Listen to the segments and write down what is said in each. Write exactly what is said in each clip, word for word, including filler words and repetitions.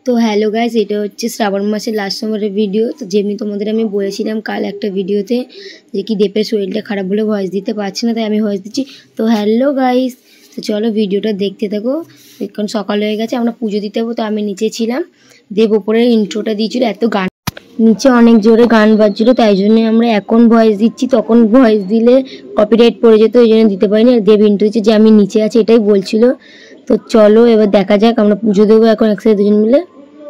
তো hello guys, এটা হচ্ছে শ্রাবণ মাসের লাস্ট সোমবারের ভিডিও। তো যেমনি তোমাদের আমি বলেছিলাম কাল একটা ভিডিওতে যে কি দেবের শরীরটা খারাপ বলে ভয়েস দিতে পারছি না, তাই আমি ভয়েস দিচ্ছি। তো হ্যালো গাইস, তো চলো ভিডিওটা দেখতে থাকো। এখন সকাল হয়ে গেছে, আমরা পুজো দিতে হবো। তো আমি নিচে ছিলাম, দেব ওপরে ইন্ট্রোটা দিয়েছিল, এত গান নিচে অনেক জোরে গান বাজছিল, তাই জন্য আমরা এখন ভয়েস দিচ্ছি। তখন ভয়েস দিলে কপিরাইট পড়ে যেত, ওই জন্য দিতে পারিনি। দেব ইন্ট্রো দিচ্ছে যে আমি নিচে আছি, এটাই বলছিল। তো চলো এবার দেখা যাক, আমরা পুজো দেবো এখন একসাথে দুজন মিলে।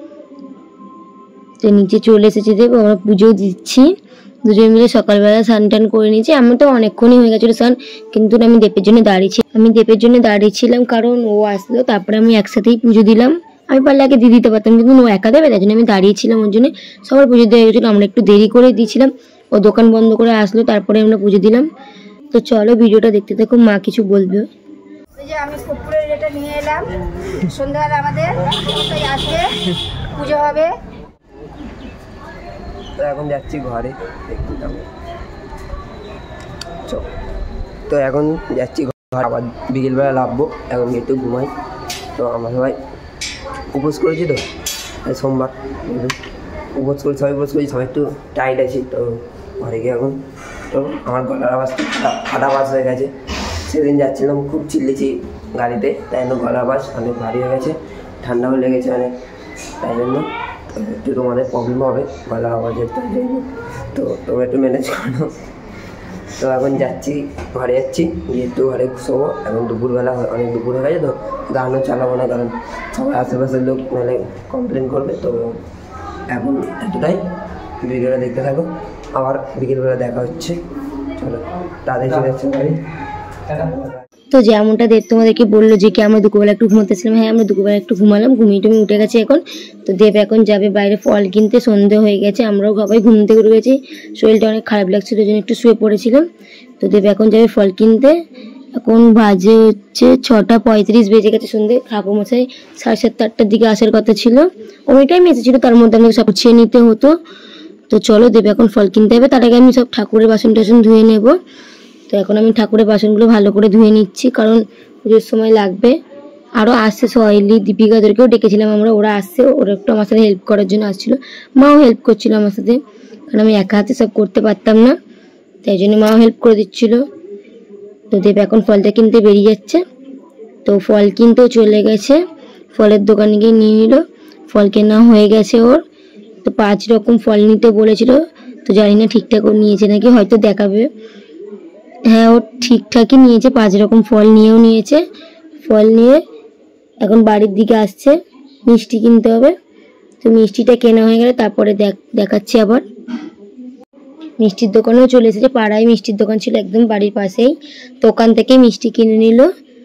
তো নিচে চলে এসেছে দেব, আমরা পুজো দিচ্ছি দুজন মিলে। সকালবেলা স্নান টান করে নিয়েছি, আমি তো অনেকক্ষণই হয়ে গেছিলো স্নান, কিন্তু আমি দেবের জন্য দাঁড়িয়েছি আমি দেবের জন্য দাঁড়িয়েছিলাম কারণ ও আসলো, তারপরে আমি একসাথেই পুজো দিলাম। আমি পারলে আগে দিয়ে দিতে পারতাম, কিন্তু ও একা দেবে, তাই জন্য আমি দাঁড়িয়েছিলাম। ওর জন্য সবার পুজো দেওয়া গেছিলো, আমরা একটু দেরি করে দিয়েছিলাম। ও দোকান বন্ধ করে আসলো, তারপরে আমরা পুজো দিলাম। তো চলো ভিডিওটা দেখতে থাকো, মা কিছু বলবে। ওই যে আমি কর্পূরের এটা নিয়ে এলাম, সন্ধ্যাবেলা আমাদের আসবে, পুজো হবে। তো এখন যাচ্ছি ঘরে, দেখতে যাবো। তো এখন যাচ্ছি ঘর, আবার বিকেলবেলা লাভবো। এখন একটু ঘুমাই। তো আমরা সবাই উপোস করেছি, তো সোমবার উপোস করে সবাই উপোস করেছি, সবাই একটু টাইট আছি। তো ঘরে গিয়ে এখন তো আমার গলার আওয়াজ ফাটা আওয়াজ হয়ে গেছে। সেদিন যাচ্ছিলাম, খুব চিল্লেছি গাড়িতে, তাই জন্য গলার আওয়াজ অনেক ভারী হয়ে গেছে, ঠান্ডাও লেগেছে অনেক, তাই জন্য একটু তোমাদের প্রবলেম হবে গলার আওয়াজের, তাই জন্য তো তোমরা একটু ম্যানেজ করো। তো এখন যাচ্ছি, ঘরে যাচ্ছি, গিয়ে একটু ঘরে শোবো। এখন দুপুরবেলা অনেক দুপুর হয়ে গেছে, তো গানও চালাবো না, কারণ সবাই আশেপাশের লোক মানে কমপ্লেন করবে। তো এখন এতটাই, ভিডিওটা দেখতে থাকো, আবার বিকেলবেলা দেখা হচ্ছে। চলো তাদের চলে যাচ্ছে বাড়ি। তো যেমনটা দেব তোমাদেরকে বললো যে কি আমরা দুপুরবেলা একটু ঘুমোতেছিলাম, হ্যাঁ আমরা দুপুরবেলা একটু ঘুমালাম, ঘুমিয়ে টুমিয়ে উঠে গেছে এখন। তো দেব এখন যাবে বাইরে ফল কিনতে, সন্ধে হয়ে গেছে, আমরাও সবাই ঘুম থেকে উঠে গেছি। শরীরটা অনেক খারাপ লাগছিল, ওই জন্য একটু শুয়ে পড়েছিলাম। তো দেব এখন যাবে ফল কিনতে। এখন বাজে হচ্ছে ছটা পঁয়ত্রিশ বেজে গেছে, সন্ধে। ঠাকুরমশাই সাড়ে সাতটা আটটার দিকে আসার কথা ছিল, ওই টাইম এসেছিলো, তার মধ্যে আমাকে সব গুছিয়ে নিতে হতো। তো চলো দেব এখন ফল কিনতে হবে, তার আগে আমি সব ঠাকুরের বাসন টাসন ধুয়ে নেবো। তো এখন আমি ঠাকুরের বাসনগুলো ভালো করে ধুয়ে নিচ্ছি, কারণ পুজোর সময় লাগবে। আরও আসছে সহেলি, দীপিকাদেরকেও ডেকেছিলাম আমরা, ওরা আসছে, ওরা একটু আমার সাথে হেল্প করার জন্য আসছিলো। মাও হেল্প করছিল আমার সাথে, কারণ আমি একা হাতে সব করতে পারতাম না, তাই জন্য মাও হেল্প করে দিচ্ছিল। তো দেব এখন ফলটা কিনতে বেরিয়ে যাচ্ছে। তো ফল কিনতেও চলে গেছে, ফলের দোকানে গিয়ে নিয়ে নিল। ফল কেনা হয়ে গেছে ওর। তো পাঁচ রকম ফল নিতে বলেছিল, তো জানি না ঠিকঠাক ও নিয়েছে নাকি, হয়তো দেখাবে। হ্যাঁ ও ঠিকঠাকই নিয়েছে, পাঁচ রকম ফল নিয়েও নিয়েছে। ফল নিয়ে এখন বাড়ির দিকে আসছে, মিষ্টি কিনতে হবে। তো মিষ্টিটা কেনা হয়ে গেলে তারপরে দেখাচ্ছি আবার। মিষ্টির দোকানেও চলে এসেছে, পাড়ায় মিষ্টির দোকান ছিল একদম বাড়ির পাশেই, তো ওখান থেকে মিষ্টি কিনে নিল।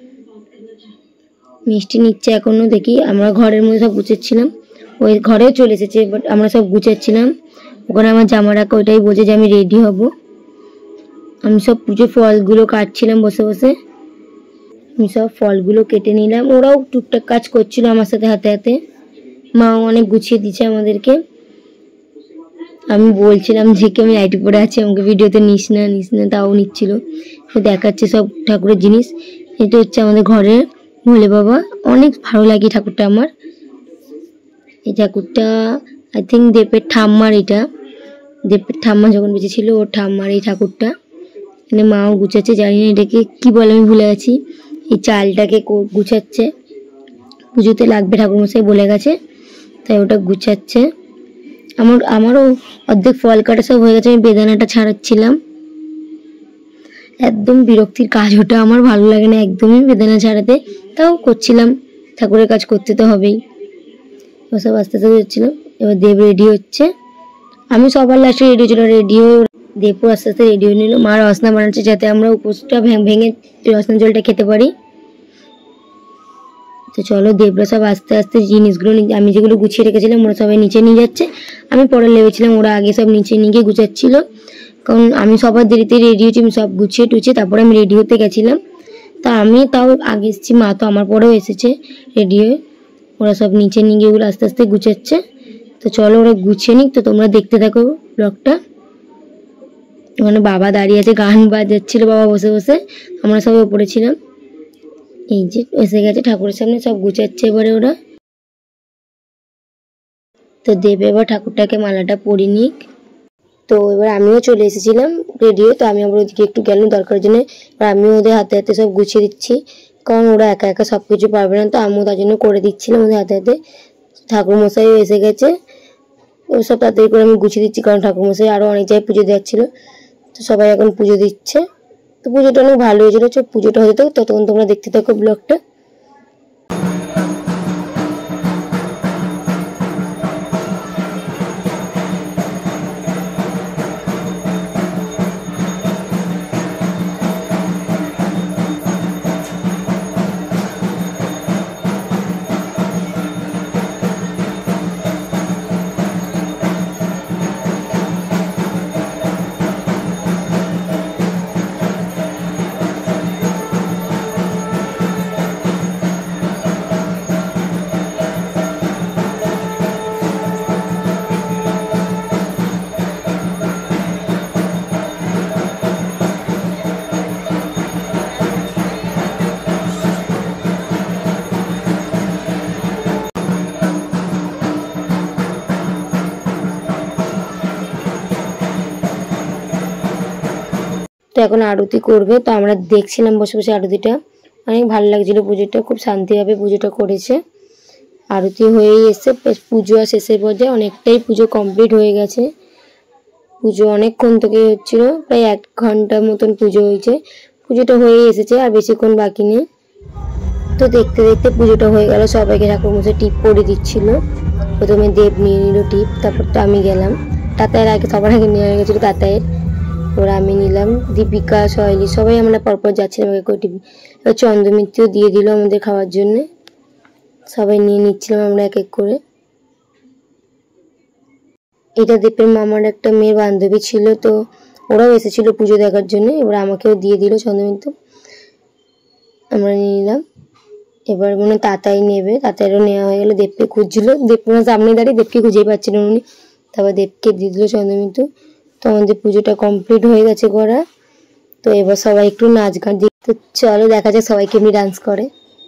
মিষ্টি নিচ্ছে এখনো, দেখি। আমরা ঘরের মধ্যে সব গুছাচ্ছিলাম, ওই ঘরেও চলে এসেছে, বাট আমরা সব গুছাচ্ছিলাম। ওখানে আমার জামা রাখা, ওইটাই বলছে যে আমি রেডি হব। আমি সব পুজো ফলগুলো কাটছিলাম বসে বসে, আমি সব ফলগুলো কেটে নিলাম। ওরাও টুকটাক কাজ করছিল আমার সাথে হাতে হাতে, মাও অনেক গুছিয়ে দিচ্ছে আমাদেরকে। আমি বলছিলাম যে কি আমি লাইট পরে আছি, আমাকে ভিডিওতে নিস না নিস না, তাও নিচ্ছিল। দেখাচ্ছে সব ঠাকুরের জিনিস। এটা হচ্ছে আমাদের ঘরের ভোলে বাবা, অনেক ভালো লাগে ঠাকুরটা আমার। এই ঠাকুরটা আই থিঙ্ক দেবের ঠাম্মার, এটা দেবের ঠাম্মা যখন বেঁচে ছিল ওর ঠাম্মার এই ঠাকুরটা। এখানে মাও গুছাচ্ছে, জানি না এটাকে কি বলে, আমি ভুলে গেছি। এই চালটাকে গুছাচ্ছে, পুজোতে লাগবে ঠাকুরমশাই বলে গেছে, তাই ওটা গুছাচ্ছে। আমার আমারও অর্ধেক ফল কাটা সব হয়ে গেছে, আমি বেদানাটা ছাড়াচ্ছিলাম। একদম বিরক্তির কাজ ওটা, আমার ভালো লাগে না একদমই বেদানা ছাড়াতে, তাও করছিলাম, ঠাকুরের কাজ করতে তো হবেই। ওসব আস্তে আস্তে হচ্ছিলাম। এবার দেব রেডি হচ্ছে, আমি সবার লাস্টে রেডি হচ্ছিলাম। রেডি হয়ে দেবও আস্তে আস্তে রেডি হয়ে নিল। মা রসনা বানাচ্ছে, যাতে আমরা উপোসটা ভেঙে রসনা জলটা খেতে পারি। তো চলো দেবরা সব আস্তে আস্তে জিনিসগুলো, আমি যেগুলো গুছিয়ে রেখেছিলাম ওরা সবাই নিচে নিয়ে যাচ্ছে। আমি পরে লেগেছিলাম, ওরা আগে সব নিচে নিয়ে গিয়ে গুছাচ্ছিল, কারণ আমি সবার দেরিতে রেডি হচ্ছি। আমি সব গুছিয়ে টুছিয়ে তারপরে আমি রেডি হতে গেছিলাম। তা আমি তাও আগে এসেছি, মা তো আমার পরেও এসেছে রেডি হয়ে। ওরা সব নিচে নিয়ে গিয়ে ওগুলো আস্তে আস্তে গুছাচ্ছে। তো চলো ওরা গুছিয়ে নিক, তো তোমরা দেখতে থাকো ব্লগটা। ওখানে বাবা দাঁড়িয়ে আছে, গান বাজাচ্ছিল বাবা বসে বসে, আমরা সবাই উপরে ছিলাম। এই যে এসে গেছে ঠাকুরের সামনে, সব গুছাচ্ছে এবারে ওরা। তো দেবে এবার ঠাকুরটাকে মালাটা পরিয়ে নিক। তো এবার আমিও চলে এসেছিলাম রেডি হয়ে। তো আমি আবার ওদিকে একটু গেলাম দরকারের জন্য। এবার আমিও ওদের হাতে হাতে সব গুছিয়ে দিচ্ছি, কারণ ওরা একা একা সব কিছু পারবে না। তো আমিও তার জন্য করে দিচ্ছিলাম ওদের হাতে হাতে। ঠাকুরমশাইও এসে গেছে, ও সব তাড়াতাড়ি করে আমি গুছিয়ে দিচ্ছি, কারণ ঠাকুরমশাই আরও অনেক জায়গায় পুজো দেওয়ার ছিল। তো সবাই এখন পুজো দিচ্ছে। তো পুজোটা অনেক ভালো হয়েছিল। তো পুজোটা হয়ে থাকুক, ততক্ষণ তোমরা দেখতে থাকো ব্লগটা। তো এখন আরতি করবে। তো আমরা দেখছিলাম বসে বসে আরতিটা, অনেক ভালো লাগছিল পুজোটা, খুব শান্তিভাবে পুজোটা করেছে। আরতি হয়েই এসছে, পুজো শেষের পর্যায়ে অনেকটাই পুজো কমপ্লিট হয়ে গেছে। পুজো অনেকক্ষণ থেকে হচ্ছিল, প্রায় এক ঘন্টার মতন পুজো হয়েছে। পুজোটা হয়েই এসেছে, আর বেশিক্ষণ বাকি নেই। তো দেখতে দেখতে পুজোটা হয়ে গেল। সবাইকে ঠাকুরমশাই টিপ পরে দিচ্ছিল। প্রথমে দেব নিয়ে নিল টিপ, তারপর তো আমি গেলাম। তাতায়ের আগে সবার আগে নেওয়া হয়ে গেছিলো তাতায়ের, ওরা আমি নিলাম। দীপিকা, সহেলি সবাই আমরা পরপর যাচ্ছিলাম এক করে টিপ। এবার চন্দ্রমিত্রও দিয়ে দিল আমাদের খাওয়ার জন্য। সবাই নিয়ে নিচ্ছিলাম আমরা এক এক করে। এটা দেবের মামার একটা মেয়ের বান্ধবী ছিল, তো ওরাও এসেছিল পুজো দেখার জন্য। এবার আমাকেও দিয়ে দিল চন্দ্রমিত্র, আমরা নিয়ে নিলাম। এবার মনে তাতাই নেবে, তাতাইরও নেওয়া হয়ে গেল। দেবকে খুঁজছিল, দেব সামনে দাঁড়িয়ে দেবকে খুঁজেই পাচ্ছিল উনি। তারপর দেবকে দিয়ে দিল চন্দ্রমিত্র। তো আমাদের পুজোটা কমপ্লিট হয়ে গেছে করা। তো এবার সবাই একটু নাচ গান দিই। তো চলো দেখা যাক সবাই কেমনি ডান্স করে।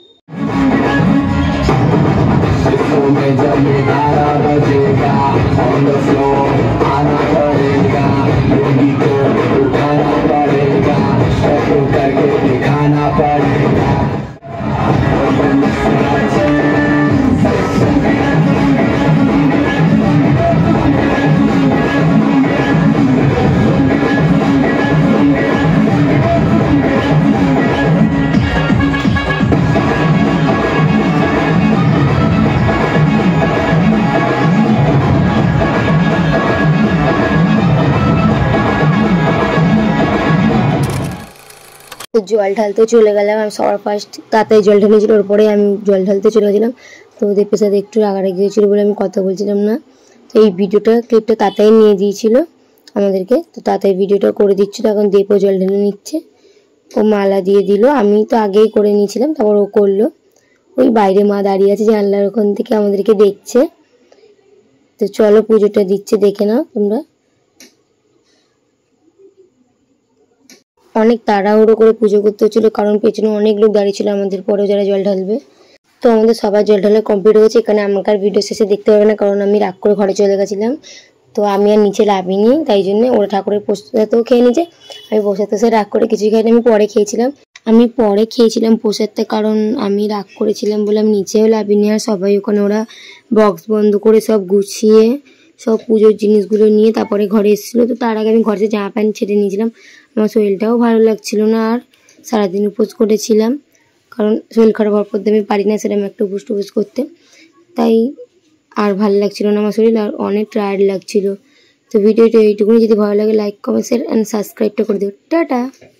তো জল ঢালতে চলে গেলাম। আমি সবার ফার্স্ট তাতাই জল ঢেলেছিল, ওর পরে আমি জল ঢালতে চলে গেছিলাম। তো দেবের সাথে একটু রাগারাগি হয়েছিল বলে আমি কথা বলছিলাম না। তো এই ভিডিওটা ক্লিপটা তাতাই নিয়ে দিয়েছিল আমাদেরকে। তো তাতাই ভিডিওটা করে দিচ্ছিল, এখন দেবও জল ঢেলে নিচ্ছে। ও মালা দিয়ে দিল, আমি তো আগেই করে নিয়েছিলাম, তারপর ও করলো। ওই বাইরে মা দাঁড়িয়ে আছে জানলার ওখান থেকে আমাদেরকে দেখছে। তো চলো পুজোটা দিচ্ছে, দেখে নাও তোমরা। অনেক তাড়াহুড়ো করে পুজো করতে হচ্ছিলো, কারণ পেছনে অনেক লোক দাঁড়িয়ে ছিল আমাদের পরেও যারা জল ঢালবে। তো আমাদের সবার জল ঢালা কমপ্লিট হয়েছে। এখানে আমাকে আর ভিডিও শেষে দেখতে পাবে না, কারণ আমি রাগ করে ঘরে চলে গেছিলাম। তো আমি আর নিচে লাভিনি, তাই জন্য ওরা ঠাকুরের প্রসাদও খেয়ে নিয়েছে। আমি প্রসাদ তো রাগ করে কিছুই খাইনি, আমি পরে খেয়েছিলাম। আমি পরে খেয়েছিলাম প্রসাদটা, কারণ আমি রাগ করেছিলাম বলে আমি নিচেও লাভিনি। আর সবাই ওখানে ওরা বক্স বন্ধ করে সব গুছিয়ে সব পুজোর জিনিসগুলো নিয়ে তারপরে ঘরে এসেছিলো। তো তার আগে আমি ঘরে জামা প্যান্ট ছেড়ে নিয়েছিলাম। আমার শরীরটাও ভালো লাগছিল না, আর সারাদিন উপোস করেছিলাম, কারণ শরীর খারাপ হওয়ার পর আমি পারি না সেরকম একটু উপোস টুপোস করতে। তাই আর ভালো লাগছিল না আমার শরীর, আর অনেক টায়ার্ড লাগছিল। তো ভিডিওটা এইটুকুনি। যদি ভালো লাগে লাইক কমেন্ট শেয়ার অ্যান্ড সাবস্ক্রাইবটা করে দিও। টাটা।